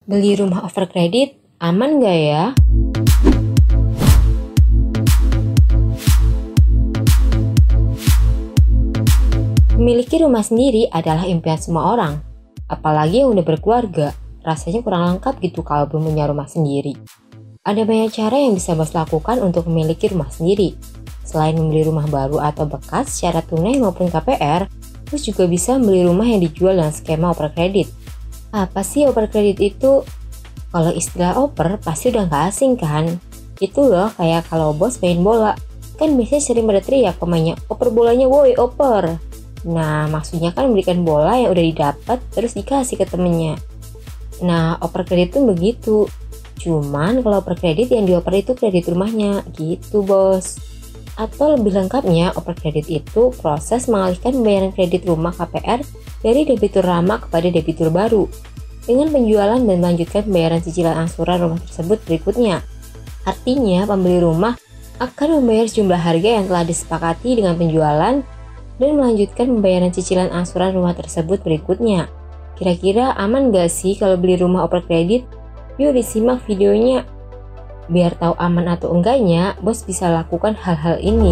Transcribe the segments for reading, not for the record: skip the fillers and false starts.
Beli rumah over kredit aman nggak ya? Memiliki rumah sendiri adalah impian semua orang. Apalagi yang udah berkeluarga, rasanya kurang lengkap gitu kalau belum punya rumah sendiri. Ada banyak cara yang bisa bos lakukan untuk memiliki rumah sendiri. Selain membeli rumah baru atau bekas secara tunai maupun KPR, bos juga bisa membeli rumah yang dijual dengan skema over kredit. Apa sih over kredit itu? Kalau istilah oper pasti udah gak asing kan? Itu loh kayak kalau bos main bola. Kan biasanya sering pada teriak pemainnya, oper bolanya woi oper. Nah maksudnya kan memberikan bola yang udah didapat terus dikasih ke temennya. Nah oper kredit tuh begitu. Cuman kalau oper kredit yang dioper itu kredit rumahnya gitu bos. Atau lebih lengkapnya oper kredit itu proses mengalihkan pembayaran kredit rumah KPR dari debitur lama kepada debitur baru dengan penjualan dan melanjutkan pembayaran cicilan angsuran rumah tersebut berikutnya. Artinya pembeli rumah akan membayar sejumlah harga yang telah disepakati dengan penjualan dan melanjutkan pembayaran cicilan angsuran rumah tersebut berikutnya. Kira-kira aman gak sih kalau beli rumah over kredit? Yuk disimak videonya. Biar tahu aman atau enggaknya, bos bisa lakukan hal-hal ini.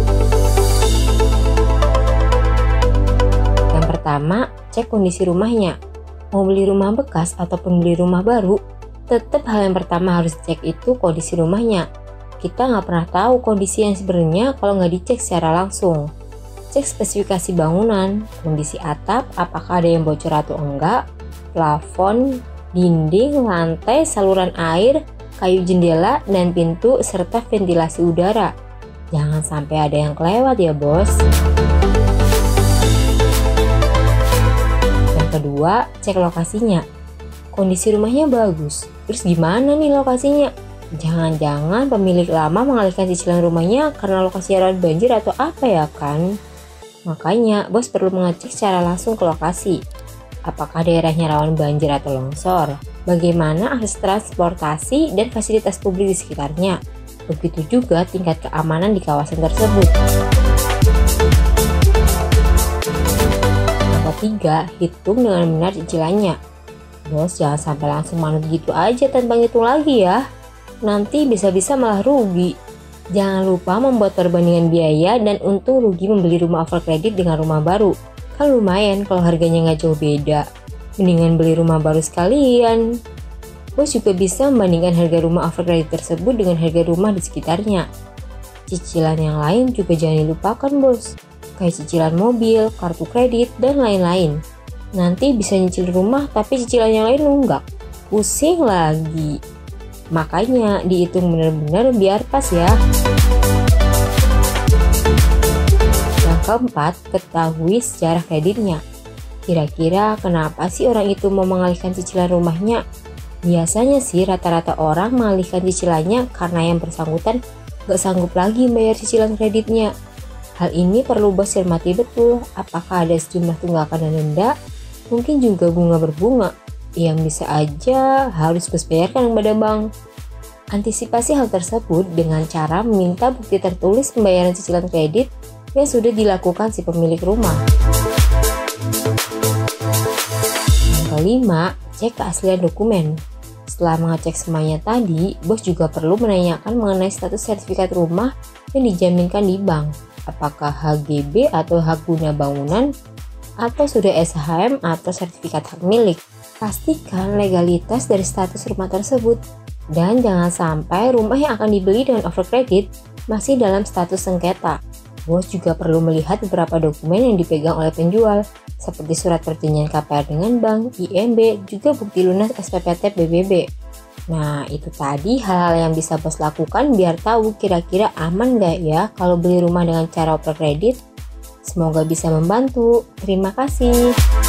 Yang pertama, cek kondisi rumahnya. Mau beli rumah bekas ataupun beli rumah baru, tetap hal yang pertama harus dicek itu kondisi rumahnya. Kita nggak pernah tahu kondisi yang sebenarnya kalau nggak dicek secara langsung. Cek spesifikasi bangunan, kondisi atap, apakah ada yang bocor atau enggak, plafon, dinding, lantai, saluran air, kayu jendela, dan pintu, serta ventilasi udara. Jangan sampai ada yang kelewat ya bos. Kedua, cek lokasinya. Kondisi rumahnya bagus. Terus gimana nih lokasinya? Jangan-jangan pemilik lama mengalihkan cicilan rumahnya karena lokasi rawan banjir atau apa ya kan? Makanya, bos perlu mengecek secara langsung ke lokasi. Apakah daerahnya rawan banjir atau longsor? Bagaimana akses transportasi dan fasilitas publik di sekitarnya? Begitu juga tingkat keamanan di kawasan tersebut. Ketiga, hitung dengan benar cicilannya. Bos jangan sampai langsung manut gitu aja tanpa ngitung lagi ya. Nanti bisa-bisa malah rugi. Jangan lupa membuat perbandingan biaya dan untung rugi membeli rumah over kredit dengan rumah baru. Kan lumayan kalau harganya nggak jauh beda. Mendingan beli rumah baru sekalian. Bos juga bisa membandingkan harga rumah over kredit tersebut dengan harga rumah di sekitarnya. Cicilan yang lain juga jangan dilupakan bos. Kayak cicilan mobil, kartu kredit, dan lain-lain. Nanti bisa nyicil rumah tapi cicilan yang lain nunggak. Pusing lagi. Makanya dihitung benar-benar biar pas ya. Yang keempat, ketahui sejarah kreditnya. Kira-kira kenapa sih orang itu mau mengalihkan cicilan rumahnya? Biasanya sih rata-rata orang mengalihkan cicilannya karena yang bersangkutan gak sanggup lagi bayar cicilan kreditnya. Hal ini perlu bos cermati betul, apakah ada sejumlah tunggakan dan denda, mungkin juga bunga berbunga, yang bisa aja harus bos bayarkan kepada bank. Antisipasi hal tersebut dengan cara meminta bukti tertulis pembayaran cicilan kredit yang sudah dilakukan si pemilik rumah. Yang kelima, cek keaslian dokumen. Setelah mengecek semuanya tadi, bos juga perlu menanyakan mengenai status sertifikat rumah yang dijaminkan di bank. Apakah HGB atau hak guna bangunan, atau sudah SHM atau sertifikat hak milik. Pastikan legalitas dari status rumah tersebut. Dan jangan sampai rumah yang akan dibeli dengan over kredit masih dalam status sengketa. Bos juga perlu melihat beberapa dokumen yang dipegang oleh penjual, seperti surat perjanjian KPR dengan bank, IMB, juga bukti lunas SPPT BBB. Nah itu tadi hal-hal yang bisa bos lakukan biar tahu kira-kira aman gak ya kalau beli rumah dengan cara over kredit. Semoga bisa membantu. Terima kasih.